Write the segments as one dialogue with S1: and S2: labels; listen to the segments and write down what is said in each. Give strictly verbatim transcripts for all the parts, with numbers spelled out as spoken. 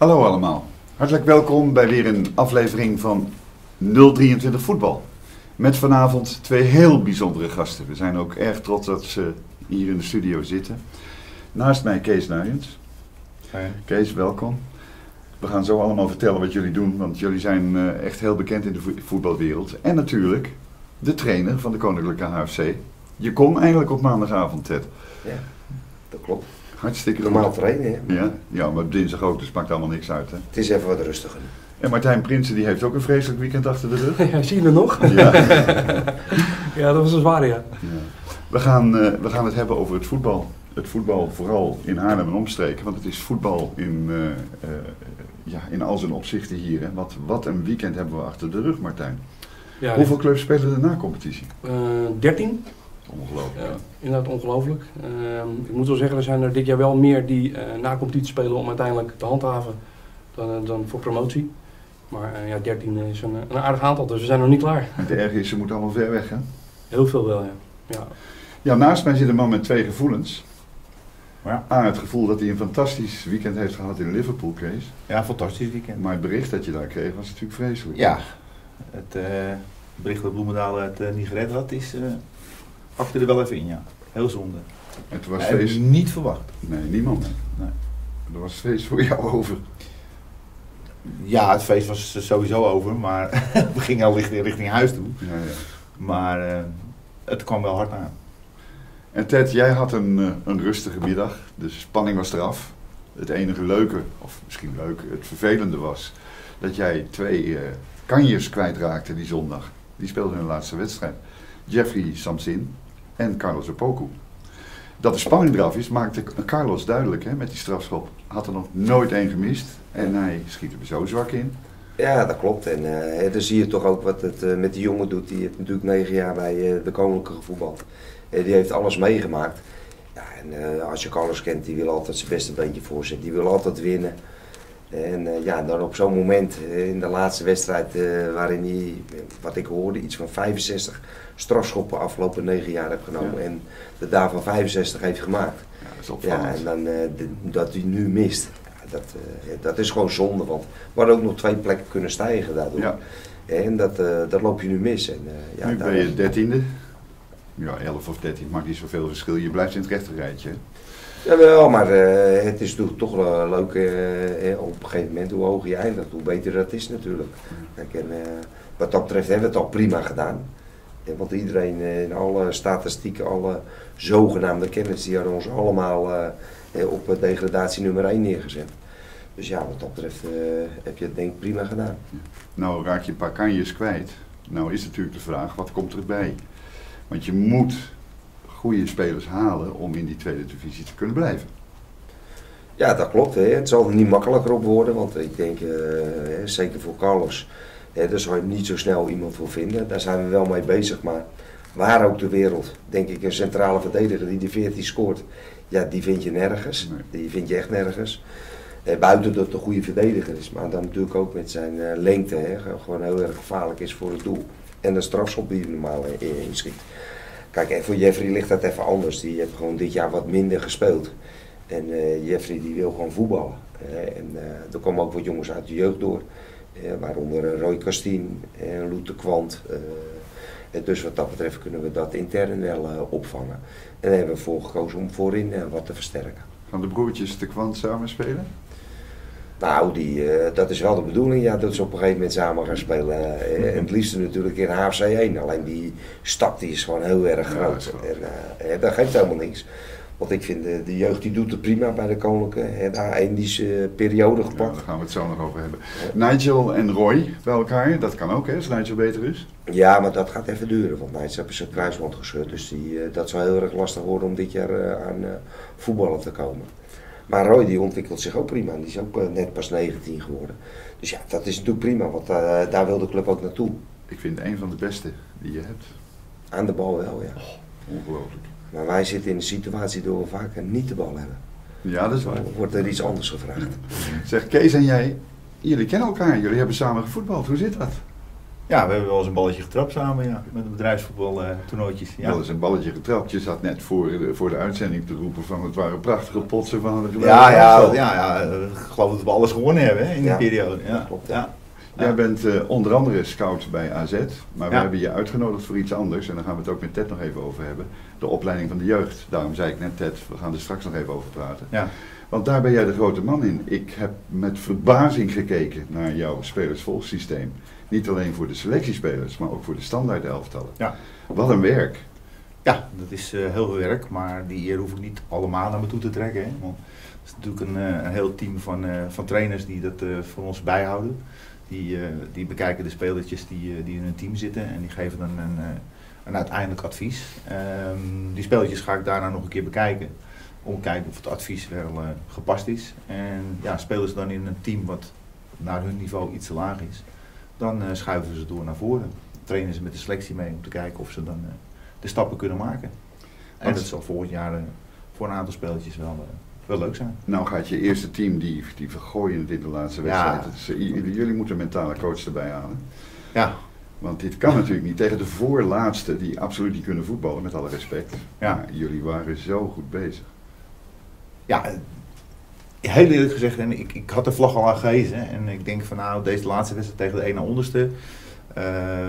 S1: Hallo allemaal, hartelijk welkom bij weer een aflevering van nul drieëntwintig Voetbal. Met vanavond twee heel bijzondere gasten. We zijn ook erg trots dat ze hier in de studio zitten. Naast mij Kees Nuyens.
S2: Hey.
S1: Kees, welkom. We gaan zo allemaal vertellen wat jullie doen, want jullie zijn uh, echt heel bekend in de vo voetbalwereld. En natuurlijk de trainer van de Koninklijke H F C. Je kon eigenlijk op maandagavond, Ted.
S3: Ja, dat klopt.
S1: Hartstikke
S3: normaal trainen, hè?
S1: Ja, ja, maar dinsdag ook, dus maakt allemaal niks uit, hè?
S3: Het is even wat rustiger.
S1: En Martijn Prinsen die heeft ook een vreselijk weekend achter de rug.
S2: Ja, zie je het nog?
S1: Ja.
S2: Ja, dat was een zware, ja.
S1: Ja. We, gaan, uh, we gaan het hebben over het voetbal. Het voetbal vooral in Haarlem en omstreken, want het is voetbal in, uh, uh, ja, in al zijn opzichten hier. Hè. Wat, wat een weekend hebben we achter de rug, Martijn.
S2: Ja,
S1: Hoeveel clubs spelen er na competitie?
S2: Uh, dertien.
S1: Ongelooflijk.
S2: Ja, inderdaad ongelooflijk. Uh, ik moet wel zeggen, er zijn er dit jaar wel meer die uh, na competitie spelen om uiteindelijk te handhaven dan, uh, dan voor promotie. Maar uh, ja, dertien is een, een aardig aantal, dus we zijn nog niet klaar.
S1: Het erge is, ze moeten allemaal ver weg, hè?
S2: Heel veel wel, ja. Ja,
S1: ja naast mij zit een man met twee gevoelens.
S2: ja.
S1: A, het gevoel dat hij een fantastisch weekend heeft gehad in Liverpool, Kees.
S4: Ja, fantastisch weekend.
S1: Maar het bericht dat je daar kreeg was natuurlijk vreselijk.
S4: Ja, het uh, bericht dat Bloemendaal het uh, niet gered had, is uh, hakte er wel even in, ja. Heel zonde.
S1: En toen was
S4: Hij
S1: feest...
S4: heeft niet verwacht.
S1: Nee, niemand.
S4: Nee.
S1: Er was feest voor jou over.
S4: Ja, het feest was sowieso over, maar we gingen al richting, richting huis toe.
S1: Ja, ja.
S4: Maar uh, het kwam wel hard aan.
S1: En Ted, jij had een, uh, een rustige middag. De spanning was eraf. Het enige leuke, of misschien leuk, het vervelende was dat jij twee uh, kanjers kwijtraakte die zondag. Die speelden hun laatste wedstrijd. Jeffrey Samsin en Carlos Opoku. Dat de spanning eraf is, maakte Carlos duidelijk, hè, met die strafschop. Had er nog nooit één gemist en hij schiet er zo zwak in.
S3: Ja, dat klopt. En uh, dan zie je toch ook wat het uh, met die jongen doet. Die heeft natuurlijk negen jaar bij uh, de Koninklijke gevoetbald. Uh, die heeft alles meegemaakt. Ja, en uh, als je Carlos kent, die wil altijd zijn beste beentje voorzetten. Die wil altijd winnen. En uh, ja, dan op zo'n moment uh, in de laatste wedstrijd uh, waarin hij, wat ik hoorde, iets van vijfenzestig strafschoppen afgelopen negen jaar heeft genomen. Ja. En de daarvan vijfenzestig heeft gemaakt.
S1: Ja, dat is opvallend.
S3: Ja, en dan, uh, de, dat hij nu mist. Dat, uh, dat is gewoon zonde, want we hadden ook nog twee plekken kunnen stijgen daardoor.
S1: Ja.
S3: En dat, uh, dat loop je nu mis. En, uh, ja,
S1: nu ben je dertiende. Ja, elf of dertien maakt niet zoveel verschil. Je blijft in het rechte rijtje.
S3: Jawel, maar uh, het is toch, toch uh, leuk uh, op een gegeven moment hoe hoger je eindigt, hoe beter dat is natuurlijk. Kijk, en, uh, wat dat betreft hebben we het al prima gedaan. Ja, want iedereen uh, in alle statistieken, alle zogenaamde kennis, die hadden ons allemaal uh, op degradatie nummer één neergezet. Dus ja, wat dat betreft uh, heb je het denk ik prima gedaan.
S1: Ja. Nou raak je een paar kanjes kwijt. Nou is natuurlijk de vraag, wat komt erbij? Want je moet goede spelers halen om in die tweede divisie te kunnen blijven.
S3: Ja, dat klopt. Hè. Het zal er niet makkelijker op worden, want ik denk, uh, hè, zeker voor Carlos, hè, daar zal je niet zo snel iemand voor vinden. Daar zijn we wel mee bezig, maar waar ook ter wereld, denk ik, een centrale verdediger die de veertien scoort, ja, die vind je nergens. Nee. Die vind je echt nergens. Uh, buiten dat het een goede verdediger is, maar dan natuurlijk ook met zijn uh, lengte, hè, gewoon heel erg gevaarlijk is voor het doel. En de strafschop die hij normaal uh, inschiet. Kijk, en voor Jeffrey ligt dat even anders. Die heeft gewoon dit jaar wat minder gespeeld. En uh, Jeffrey die wil gewoon voetballen. Uh, en uh, er komen ook wat jongens uit de jeugd door. Uh, waaronder uh, Roy Kastien en Loet de Kwant. Uh, en dus wat dat betreft kunnen we dat intern wel uh, opvangen. En daar hebben we voor gekozen om voorin uh, wat te versterken.
S1: Gaan de broertjes de Kwant samen spelen?
S3: Nou, die, uh, dat is wel de bedoeling, ja, dat ze op een gegeven moment samen gaan spelen. Uh, en het liefste natuurlijk in H F C één. Alleen die stap die is gewoon heel erg groot. Ja, en, uh, dat geeft helemaal niks. Want ik vind de, de jeugd die doet het prima bij de Koninklijke. En daar één die is uh, periode gepakt. Ja,
S1: daar gaan we het zo nog over hebben. Ja. Nigel en Roy bij elkaar, dat kan ook hè, als Nigel beter is?
S3: Ja, maar dat gaat even duren. Want Nigel heeft zijn kruisband gescheurd. Dus die, uh, dat zal heel erg lastig worden om dit jaar uh, aan uh, voetballen te komen. Maar Roy die ontwikkelt zich ook prima. Die is ook uh, net pas negentien geworden. Dus ja, dat is natuurlijk prima. Want uh, daar wil de club ook naartoe.
S1: Ik vind een van de beste die je hebt.
S3: Aan de bal wel, ja.
S1: Oh, ongelooflijk.
S3: Maar wij zitten in een situatie door we vaak niet de bal hebben.
S1: Ja, dat is waar.
S3: Dan wordt er iets anders gevraagd.
S1: Zeg, Kees en jij, jullie kennen elkaar. Jullie hebben samen gevoetbald. Hoe zit dat?
S4: Ja, we hebben wel eens een balletje getrapt samen, ja, met een bedrijfsvoetbal uh, toernooitjes. Ja.
S1: Wel eens een balletje getrapt. Je zat net voor de, voor de uitzending te roepen van het waren prachtige potsen van de
S4: Ja, ja, ja, ja, ik geloof dat we alles gewonnen hebben hè, in
S3: ja.
S4: die periode. Ja,
S3: klopt.
S4: Ja.
S1: Jij ja. bent uh, onder andere scout bij A Z, maar we
S4: ja.
S1: hebben je uitgenodigd voor iets anders en daar gaan we het ook met Ted nog even over hebben. De opleiding van de jeugd. Daarom zei ik net Ted, we gaan er straks nog even over praten.
S4: Ja.
S1: Want daar ben jij de grote man in. Ik heb met verbazing gekeken naar jouw spelersvolgsysteem. Niet alleen voor de selectiespelers, maar ook voor de standaard elftallen.
S4: Ja.
S1: Wat een werk.
S4: Ja, dat is uh, heel veel werk, maar die eer hoef ik niet allemaal naar me toe te trekken. Hè. Want het is natuurlijk een, uh, een heel team van, uh, van trainers die dat uh, voor ons bijhouden. Die, uh, die bekijken de spelertjes die, uh, die in hun team zitten en die geven dan een, uh, een uiteindelijk advies. Um, die spelletjes ga ik daarna nog een keer bekijken. Om te kijken of het advies wel uh, gepast is. En ja, spelen ze dan in een team wat naar hun niveau iets te laag is, dan uh, schuiven ze door naar voren. Trainen ze met de selectie mee om te kijken of ze dan uh, de stappen kunnen maken. En
S1: Want,
S4: dat zal volgend jaar uh, voor een aantal spelletjes wel, uh, wel leuk zijn.
S1: Nou gaat je eerste team, die, die vergooien het in de laatste wedstrijd.
S4: Ja.
S1: Dus, uh, jullie moeten een mentale coach erbij halen.
S4: Ja.
S1: Want dit kan natuurlijk niet tegen de voorlaatste die absoluut niet kunnen voetballen, met alle respect.
S4: Ja.
S1: Maar jullie waren zo goed bezig.
S4: Ja, heel eerlijk gezegd, en ik, ik had de vlag al aan gehezen en ik denk van nou, deze laatste wedstrijd tegen de ene onderste. Uh,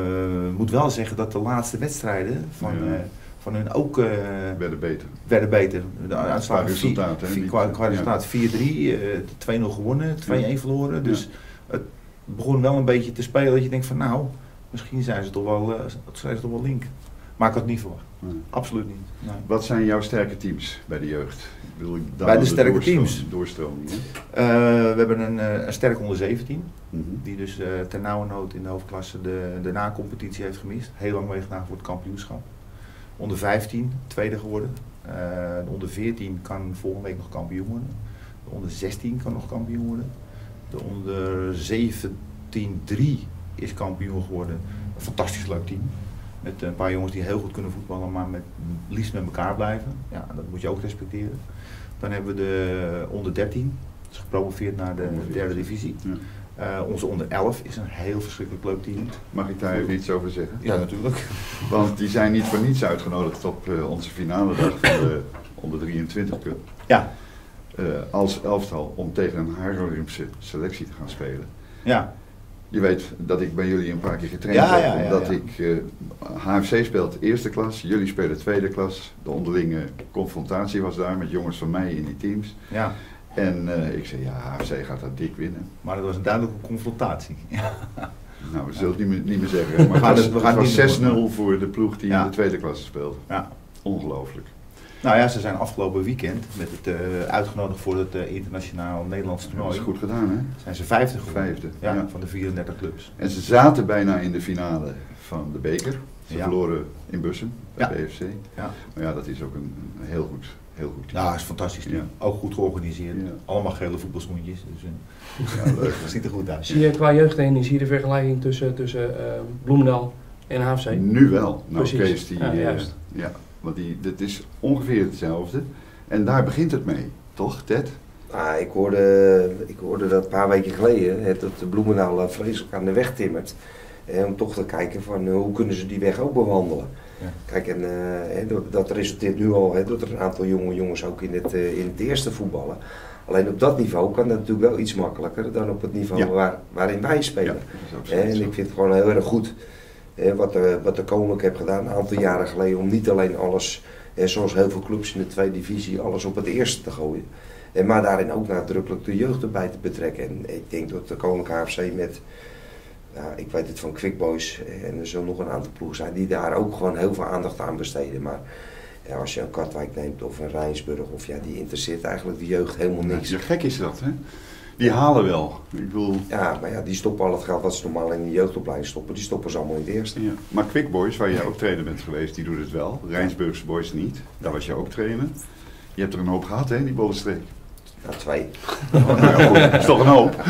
S4: moet wel zeggen dat de laatste wedstrijden van, ja. uh, van hun ook uh,
S1: werden beter.
S4: Werden beter. De uitslag
S1: resultaat,
S4: qua, qua resultaat vier drie, uh, twee nul gewonnen, twee een ja. verloren. Dus ja. Het begon wel een beetje te spelen dat je denkt van nou, misschien zijn ze toch wel, uh, zijn ze toch wel link. Maar ik had het niet verwacht. Nee. Absoluut niet. Nee.
S1: Wat zijn jouw sterke teams bij de jeugd? Wil ik
S4: bij de sterke
S1: doorstroom,
S4: teams?
S1: Doorstroming,
S4: uh, we hebben een, uh, een sterk onder zeventien. Mm-hmm. Die dus uh, ter nauwernood in de hoofdklasse de, de na-competitie heeft gemist. Heel lang meegedaan voor het kampioenschap. Onder vijftien, tweede geworden. Uh, de onder veertien kan volgende week nog kampioen worden. De onder zestien kan nog kampioen worden. De onder zeventien drie is kampioen geworden. Een fantastisch leuk team. Met een paar jongens die heel goed kunnen voetballen, maar met, liefst met elkaar blijven. Ja, dat moet je ook respecteren. Dan hebben we de onder dertien, dat is gepromoveerd naar de derde divisie. Ja. Uh, onze onder elf is een heel verschrikkelijk leuk team.
S1: Mag ik daar even iets over zeggen?
S4: Ja, natuurlijk.
S1: Want die zijn niet voor niets uitgenodigd op uh, onze finale dag van de onder drieëntwintig Cup.
S4: Ja.
S1: Uh, als elftal om tegen een Haarlemse selectie te gaan spelen.
S4: Ja.
S1: Je weet dat ik bij jullie een paar keer getraind
S4: ja,
S1: heb,
S4: ja, ja,
S1: omdat
S4: ja.
S1: ik, uh, H F C speelt eerste klas, jullie spelen tweede klas. De onderlinge confrontatie was daar met jongens van mij in die teams.
S4: Ja.
S1: En uh, ik zei, ja, H F C gaat dat dik winnen.
S4: Maar dat was een duidelijke confrontatie. Ja.
S1: Nou, we zullen het niet meer, niet meer zeggen, maar het was, was zes nul voor de ploeg die ja. in de tweede klasse speelde.
S4: Ja.
S1: Ongelooflijk.
S4: Nou ja, ze zijn afgelopen weekend met het uh, uitgenodigd voor het uh, internationaal Nederlands toernooi.
S1: Dat is goed gedaan, hè?
S4: Zijn ze vijfde geworden.
S1: Vijfde,
S4: ja,
S1: ja.
S4: van de vierendertig clubs.
S1: En ze zaten bijna in de finale van de beker. Ze
S4: ja.
S1: verloren in Bussen, bij
S4: ja.
S1: B F C.
S4: Ja.
S1: Maar ja, dat is ook een, een heel goed, heel goed team.
S4: Ja, dat is fantastisch team. Ja. Ook goed georganiseerd. Ja. Allemaal gele voetbalschoentjes. Dus, uh, ja, leuk. Dat ziet er goed uit.
S2: Zie je qua jeugdtraining, zie je de vergelijking tussen, tussen uh, Bloemendaal en H F C?
S1: Nu wel. Nou,
S2: Precies.
S1: Kees, die,
S2: ja,
S1: uh,
S2: juist.
S1: Ja, want die, dit is ongeveer hetzelfde. En daar begint het mee, toch, Ted?
S3: Ah, ik, hoorde, ik hoorde dat een paar weken geleden, hè, dat de Bloemendaal uh, vreselijk aan de weg timmert. Eh, om toch te kijken van uh, hoe kunnen ze die weg ook bewandelen. Ja. Kijk, en uh, hè, dat, dat resulteert nu al, hè, dat er een aantal jonge jongens ook in het, uh, in het eerste voetballen. Alleen op dat niveau kan dat natuurlijk wel iets makkelijker dan op het niveau ja. waar, waarin wij spelen. Ja, en ik vind het gewoon heel erg goed hè, wat, de, wat de Koninklijk heeft gedaan een aantal jaren geleden om niet alleen alles, hè, zoals heel veel clubs in de tweede divisie, alles op het eerste te gooien. En maar daarin ook nadrukkelijk de jeugd erbij te betrekken. En ik denk dat de Koninklijke H F C met, nou, ik weet het van Quick Boys en er zullen nog een aantal ploegen zijn die daar ook gewoon heel veel aandacht aan besteden. Maar ja, als je een Katwijk neemt of een Rijnsburg, of ja, die interesseert eigenlijk de jeugd helemaal niks.
S1: Ja, gek is dat, hè? Die halen wel. Ik bedoel...
S3: Ja, maar ja, die stoppen al het geld wat ze normaal in de jeugdopleiding stoppen, die stoppen ze allemaal in het eerste.
S1: Ja. Maar Quick Boys, waar jij ook trainer bent geweest, die doet het wel. Rijnsburgse Boys niet. Daar was je ook trainer. Je hebt er een hoop gehad, hè, die Bollenstreek.
S3: Ja, twee.
S1: Oh, nou ja, goed, dat is toch een hoop.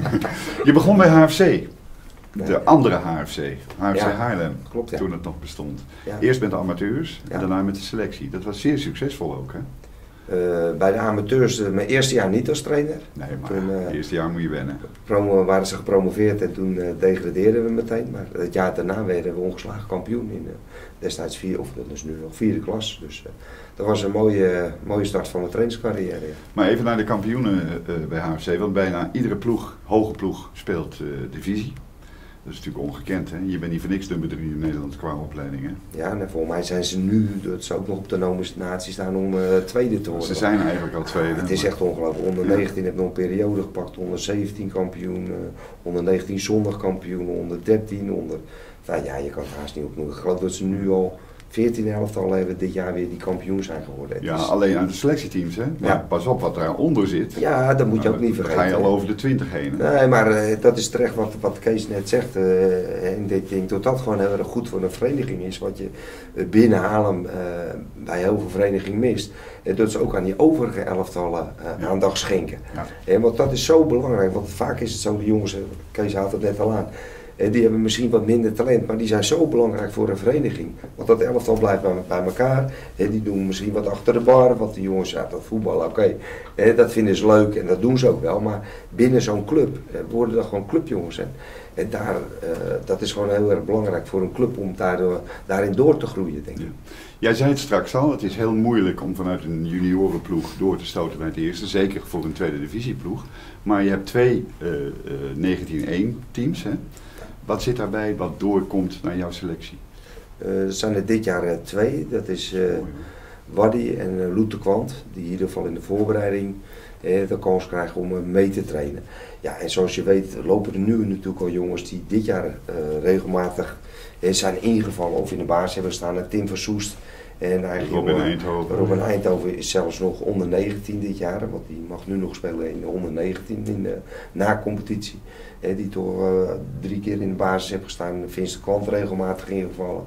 S1: Je begon bij H F C. De andere H F C, H F C ja, Haarlem,
S3: klopt, ja.
S1: Toen het nog bestond.
S3: Ja.
S1: Eerst met de amateurs
S3: ja.
S1: en daarna met de selectie. Dat was zeer succesvol ook, hè?
S3: Uh, bij de amateurs, uh, mijn eerste jaar niet als trainer.
S1: Nee, maar
S3: toen, uh,
S1: het eerste jaar moet je wennen.
S3: Promo, waren ze gepromoveerd en toen uh, degradeerden we meteen. Maar het jaar daarna werden we ongeslagen kampioen in uh, destijds vier, of dat is nu nog vierde klas. Dus uh, dat was een mooie, uh, mooie start van mijn trainingscarrière. Ja.
S1: Maar even naar de kampioenen uh, bij H F C, want bijna iedere ploeg, hoge ploeg, speelt uh, divisie. Dat is natuurlijk ongekend, hè? Je bent niet voor niks nummer drie in Nederland qua opleidingen.
S3: Ja, en volgens mij zijn ze nu, dat ze ook nog op de nominatie staan om uh, tweede te worden.
S1: Ze zijn eigenlijk al tweede.
S3: Ja, het is echt ongelooflijk. onder negentien heb nog een periode gepakt, onder zeventien kampioen, uh, onder negentien zondag kampioen, onder dertien, onder... Enfin, ja, je kan het haast niet opnoemen. Ik geloof dat ze nu al veertien elftallen hebben dit jaar weer die kampioen zijn geworden.
S1: Ja,
S3: dus,
S1: alleen aan de selectieteams, hè? Maar
S3: ja.
S1: Pas op wat daaronder zit.
S3: Ja, dat moet je
S1: nou,
S3: ook niet vergeten.
S1: Dan ga je al over de twintig heen. Hè?
S3: Nee, maar uh, dat is terecht wat, wat Kees net zegt. Uh, en ik denk dat dat gewoon heel erg goed voor een vereniging is. Wat je uh, binnen Haarlem uh, bij heel veel verenigingen mist. Uh, dat ze ook aan die overige elftallen uh, ja. aandacht schenken. Ja. Uh, want dat is zo belangrijk. Want vaak is het zo, de jongens, uh, Kees haalt het net al aan. Uh, die hebben misschien wat minder talent, maar die zijn zo belangrijk voor een vereniging. Want dat elftal blijft bij, bij elkaar. Uh, die doen misschien wat achter de bar. Want die jongens, ja, dat voetbal, oké. Okay. Uh, dat vinden ze leuk en dat doen ze ook wel. Maar binnen zo'n club uh, worden dat gewoon clubjongens. En, en daar, uh, dat is gewoon heel erg belangrijk voor een club om daardoor, daarin door te groeien, denk ik. Ja.
S1: Jij zei het straks al, het is heel moeilijk om vanuit een juniorenploeg door te stoten bij het eerste. Zeker voor een tweede divisieploeg. Maar je hebt twee uh, uh, negentien één teams, hè? Wat zit daarbij wat doorkomt naar jouw selectie?
S3: Uh, er zijn er dit jaar uh, twee. Dat is uh, Waddy en uh, Loet de Kwant. Die in ieder geval in de voorbereiding uh, de kans krijgen om uh, mee te trainen. Ja, en zoals je weet lopen er nu natuurlijk al jongens die dit jaar uh, regelmatig uh, zijn ingevallen of in de basis hebben staan. Uh, Tim van Soest. En eigenlijk
S1: Robin jongen, Eindhoven.
S3: Robin Eindhoven is zelfs nog onder negentien dit jaar, want die mag nu nog spelen in de onder negentien in de na-competitie. Eh, die toch uh, drie keer in de basis heeft gestaan, Vincent Kwant regelmatig ingevallen.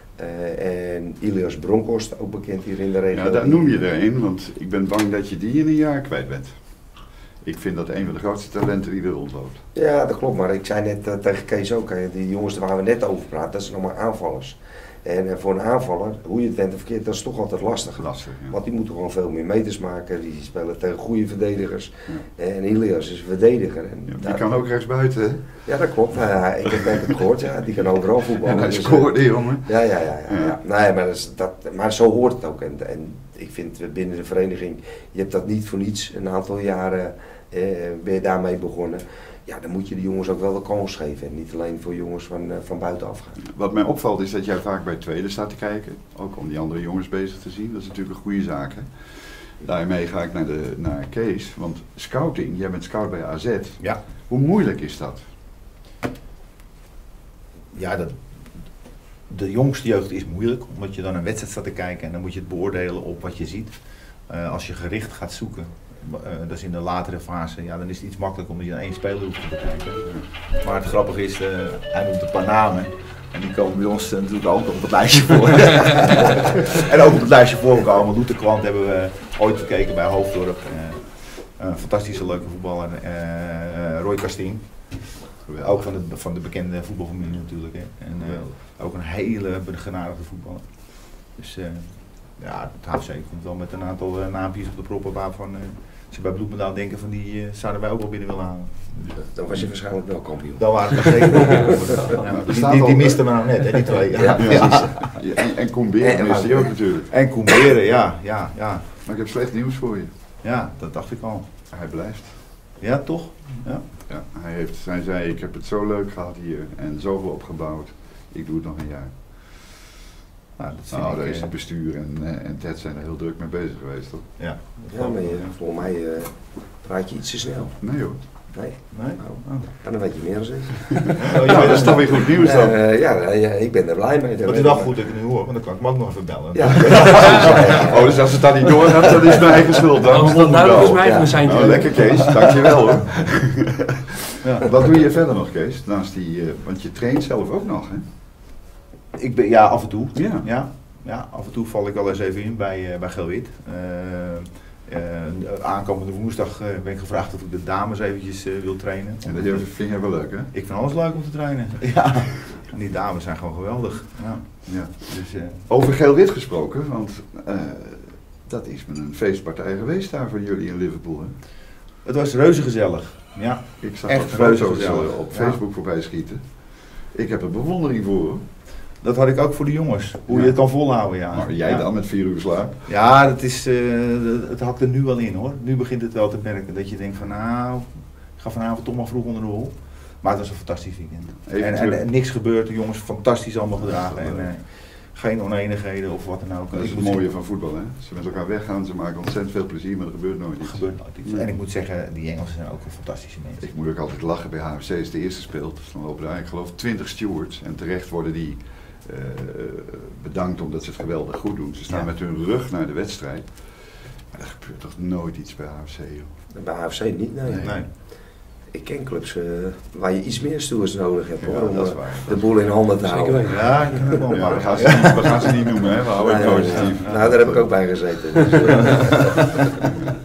S3: Uh, en Ilias Bronkhorst, ook bekend hier in de regio.
S1: Ja, daar noem je er een, want ik ben bang dat je die in een jaar kwijt bent. Ik vind dat een van de grootste talenten die er rondloopt.
S3: Ja, dat klopt, maar ik zei net uh, tegen Kees ook, uh, die jongens waar we net over praten, dat zijn nog maar aanvallers. En uh, voor een aanvaller, hoe je het bent of verkeerd, dat is toch altijd lastig.
S1: lastig ja.
S3: Want die moeten gewoon veel meer meters maken, die spelen tegen goede verdedigers. Ja. En Ilias is een verdediger. En
S1: ja, die
S3: daar,
S1: kan ook rechtsbuiten, hè?
S3: Ja, dat klopt. Uh, ik heb het gehoord, ja, die kan overal voetballen.
S1: En hij
S3: dus,
S1: scoorde, jongen.
S3: Ja, ja, ja. ja, ja. ja. Nee, maar, dat is, dat, maar zo hoort het ook. En, en ik vind binnen de vereniging, je hebt dat niet voor niets. Een aantal jaren eh, ben je daarmee begonnen. Ja, dan moet je de jongens ook wel de kans geven. En niet alleen voor jongens van, uh, van buitenaf gaan.
S1: Wat mij opvalt is dat jij vaak bij het tweede staat te kijken. Ook om die andere jongens bezig te zien. Dat is natuurlijk een goede zaak. Hè? Daarmee ga ik naar, de, naar Kees. Want scouting, jij bent scout bij A Z.
S4: Ja.
S1: Hoe moeilijk is dat?
S4: Ja, dat, de jongste jeugd is moeilijk. Omdat je dan een wedstrijd staat te kijken. En dan moet je het beoordelen op wat je ziet. Uh, als je gericht gaat zoeken. Uh, dat is in de latere fase, ja, dan is het iets makkelijker omdat je naar één speler hoeft te bekijken. Maar het grappige is, uh, hij noemt een paar namen en die komen bij ons uh, natuurlijk ook op het lijstje voor. En ook op het lijstje voorkomen. Loet de Kwant hebben we ooit gekeken bij Hoofddorp. Uh, een fantastische leuke voetballer, uh, Roy Kastien. Ook van de, van de bekende voetbalfamilie natuurlijk. Hè. En uh, ook een hele begenadigde voetballer. Dus, uh, ja, het H F C komt wel met een aantal uh, naampjes op de proppen waarvan uh, ze bij Bloemendaal denken van die uh, zouden wij ook wel binnen willen halen.
S3: Dus, dan was je waarschijnlijk wel kampioen.
S4: Dan waren we zeker kampioen. Ja, die, die, die misten we nou net, hè, die twee. Ja.
S1: Ja, ja. Ja, en en Koemberen miste je ook natuurlijk.
S4: En Koemberen, ja, ja, ja.
S1: Maar ik heb slecht nieuws voor je.
S4: Ja, dat dacht ik al.
S1: Hij blijft.
S4: Ja, toch? Ja.
S1: Ja, hij, heeft, hij zei, ik heb het zo leuk gehad hier en zoveel opgebouwd. Ik doe het nog een jaar.
S4: Nou, dat
S1: nou,
S4: ik,
S1: daar is
S4: uh,
S1: het bestuur en, uh, en Ted zijn er heel druk mee bezig geweest, toch?
S4: Ja,
S3: ja maar je, volgens mij uh, praat je iets te snel.
S1: Nee hoor.
S3: Nee?
S4: Nee?
S3: Oh. Oh. Ja, dan weet je meer dan
S1: ik. Oh, ja, dat is toch weer goed nieuws dan?
S3: Uh, ja, ja, ik ben er blij mee.
S4: Dat is wel goed dat ik het nu hoor, want dan kan ik me ook nog even bellen.
S1: Ja. Oh, dus als het dan niet door gaat, dan is mijn eigen schuld. Dan
S2: als dat duidelijk is, mijn eigen zijn.
S1: Oh, lekker Kees, dankjewel hoor. Ja. Wat doe je verder nog Kees, naast die, uh, want je traint zelf ook nog hè?
S4: Ik ben, ja, af en toe.
S1: Ja.
S4: Ja, ja, af en toe val ik wel eens even in bij, uh, bij Geel-Wit. Uh, uh, aankomende woensdag uh, ben ik gevraagd of ik de dames eventjes uh, wil trainen.
S1: En dat vind je wel leuk hè?
S4: Ik vind alles leuk om te trainen. Ja. En die dames zijn gewoon geweldig. Ja.
S1: Ja.
S4: Dus, uh,
S1: Over Geel-Wit gesproken, want uh, dat is met een feestpartij geweest daar voor jullie in Liverpool. Hè?
S4: Het was reuze gezellig. Ja.
S1: Ik zag
S4: Echt
S1: wat
S4: reuze
S1: foto's
S4: gezellig.
S1: eh, op
S4: Ja.
S1: Facebook voorbij schieten. Ik heb er bewondering voor. Hoor.
S4: Dat had ik ook voor de jongens. Hoe
S1: Ja.
S4: je het kan volhouden, ja.
S1: Maar jij
S4: ja.
S1: dan met vier uur slaap?
S4: Ja, dat is, uh, het hakt er nu wel in hoor. Nu begint het wel te merken dat je denkt van nou, ik ga vanavond toch maar vroeg onder de wol. Maar het was een fantastisch weekend.
S1: Even
S4: En, en,
S1: terug.
S4: en niks gebeurt, de jongens fantastisch allemaal gedragen. En, uh, geen oneenigheden of wat dan ook.
S1: Dat is
S4: Ik
S1: het
S4: moet
S1: mooie van voetbal. Hè? Ze met elkaar weggaan, ze maken ontzettend veel plezier, maar er gebeurt nooit
S4: Er
S1: iets.
S4: gebeurt nooit iets.
S1: Nee.
S4: En ik moet zeggen, die Engelsen zijn ook een fantastische mensen.
S1: Ik moet ook altijd lachen bij H F C als de eerste speelt. Dan lopen er, ik geloof, twintig stewards. En terecht worden die uh, bedankt omdat ze het geweldig goed doen. Ze staan
S4: Ja.
S1: met hun rug naar de wedstrijd. Maar er gebeurt toch nooit iets bij H F C, joh.
S3: Bij H F C niet, nee.
S1: Nee.
S4: Nee.
S3: Ik ken clubs uh, waar je iets meer stewards nodig hebt, hoor,
S1: Ja,
S3: om
S1: dat is
S3: uh,
S1: waar.
S3: de boel in handen te
S2: Zeker
S3: houden.
S2: weten.
S4: Ja, ik kan het wel
S1: Ja, we
S4: maar.
S1: gaan, ze niet, we gaan ze niet noemen, hè? We houden het
S3: Nee, nee,
S1: positief.
S3: nee. Nou, daar heb ik ook bij gezeten. Dus, uh,